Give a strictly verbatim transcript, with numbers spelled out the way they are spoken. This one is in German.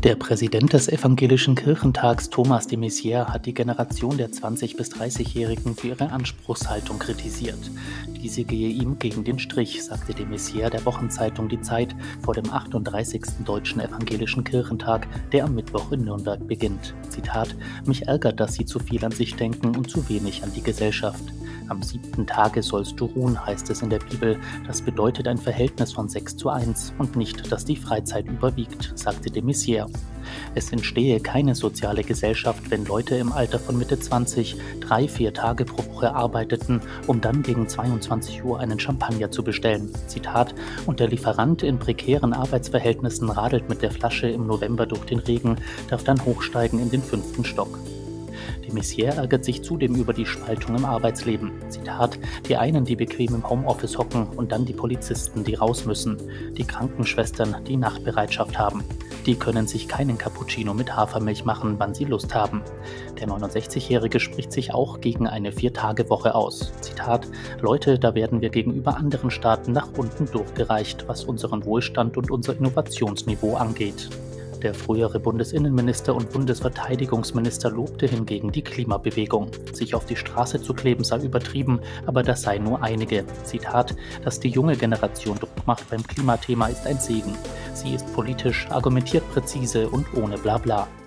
Der Präsident des Evangelischen Kirchentags, Thomas de Maizière, hat die Generation der zwanzig- bis dreißigjährigen für ihre Anspruchshaltung kritisiert. Diese gehe ihm gegen den Strich, sagte de Maizière der Wochenzeitung Die Zeit vor dem achtunddreißigsten Deutschen Evangelischen Kirchentag, der am Mittwoch in Nürnberg beginnt. Zitat: Mich ärgert, dass Sie zu viel an sich denken und zu wenig an die Gesellschaft. Am siebten Tage sollst du ruhen, heißt es in der Bibel. Das bedeutet ein Verhältnis von sechs zu eins und nicht, dass die Freizeit überwiegt, sagte de Maizière. Es entstehe keine soziale Gesellschaft, wenn Leute im Alter von Mitte zwanzig drei, vier Tage pro Woche arbeiteten, um dann gegen zweiundzwanzig Uhr einen Champagner zu bestellen. Zitat: Und der Lieferant in prekären Arbeitsverhältnissen radelt mit der Flasche im November durch den Regen, darf dann hochsteigen in den fünften Stock. De Maizière ärgert sich zudem über die Spaltung im Arbeitsleben. Zitat: Die einen, die bequem im Homeoffice hocken, und dann die Polizisten, die raus müssen. Die Krankenschwestern, die Nachtbereitschaft haben. Die können sich keinen Cappuccino mit Hafermilch machen, wann sie Lust haben. Der neunundsechzigjährige spricht sich auch gegen eine Vier-Tage-Woche aus. Zitat: Leute, da werden wir gegenüber anderen Staaten nach unten durchgereicht, was unseren Wohlstand und unser Innovationsniveau angeht. Der frühere Bundesinnenminister und Bundesverteidigungsminister lobte hingegen die Klimabewegung. Sich auf die Straße zu kleben sei übertrieben, aber das sei nur einige. Zitat: Dass die junge Generation Druck macht beim Klimathema ist ein Segen. Sie ist politisch, argumentiert präzise und ohne Blabla.